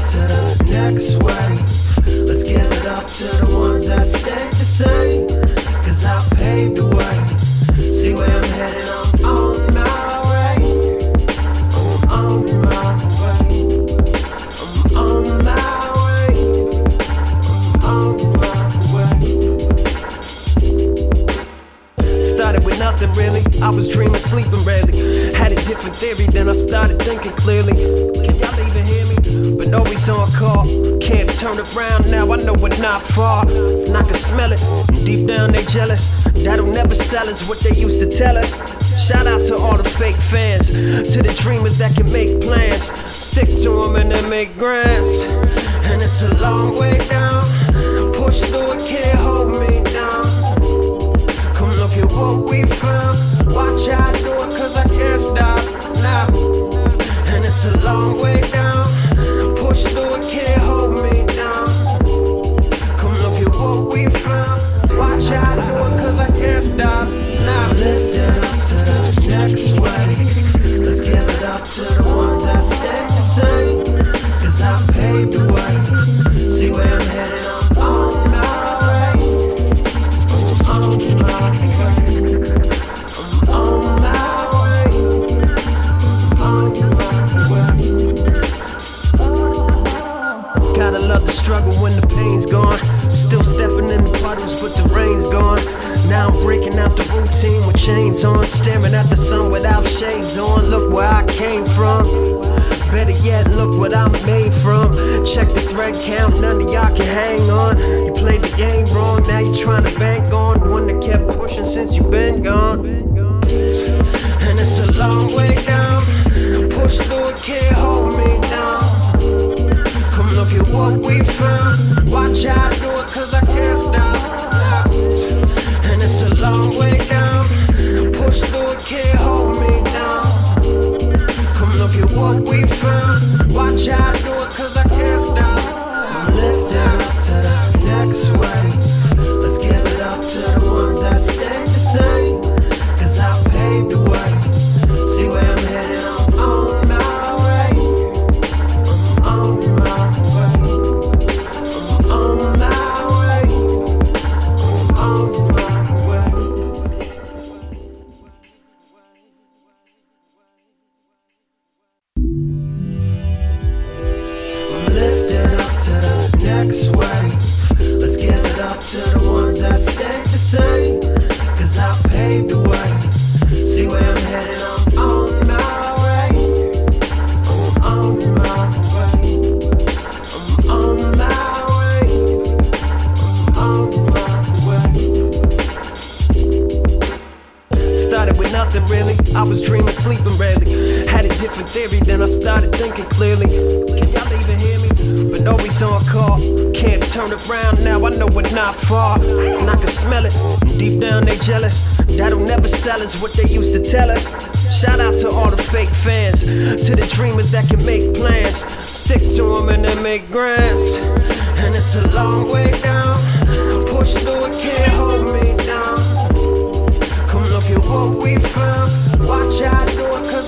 to the next wave. Let's give it up to the ones that stay the same, cause I paved the way. See where I'm headed, I'm on my way. I'm on my way. I'm on my way. I'm on my way. Started with nothing really, I was dreaming, sleeping rarely. Had a different theory, then I started thinking clearly. Can y'all even hear me? But always on call, can't turn around now, I know we're not far. And I can smell it, and deep down they jealous. That'll never sell us what they used to tell us. Shout out to all the fake fans, to the dreamers that can make plans. Stick to them and then make grants. And it's a long way down, push through it, can't hold me down. Come look at what we found, watch how I do it cause I can't stop now. And it's a long way down, push through it, can't hold me down. Come look at what we found, watch how I do it cause I can't stop now. Lift it up to the next wave. Let's give it up to the ones that stay the same, cause I paved the way. See where I'm headed, I'm on my way. I'm on my way. I'm on my way. I'm on my way. Gotta love the struggle when the pain's gone. Still stepping in the puddles but the rain's gone. Now I'm breaking out the routine with chains on, staring at the sun without shades on. Look where I came from, better yet, look what I'm made from. Check the thread count, none of y'all can hang on. You played the game wrong, now you're trying to bank on one that kept pushing since you been gone. And it's a long way down, push through it, can't hold me down. Come look at what we found, watch how I do it cause I can't stop. And it's a long way down, push through it, can't hold me down. Come look at what we found, watch how I do it cause I can't stop. I'm lifted up to the next wave. Let's give it up to the ones that stay the same, cause I paved the way. See where I'm headed, I'm on my way. I'm on my way. I'm on my way. I'm on my way. Next wave. Let's give it up to the ones that stay the same, cause I paved the way. See where I'm headed, I'm on my way. I'm on my way. I'm on my way. I'm on my way. Started with nothing really, I was dreaming, sleeping rarely. Had a different theory, then I started thinking clearly. Can y'all even hear me? But always on call, can't turn around now, I know we're not far. And I can smell it, and deep down they jealous. That'll never sell us what they used to tell us. Shout out to all the fake fans, to the dreamers that can make plans. Stick to them and then make grants. And it's a long way down, push through it, can't hold me down. Come look at what we found, watch how I do it.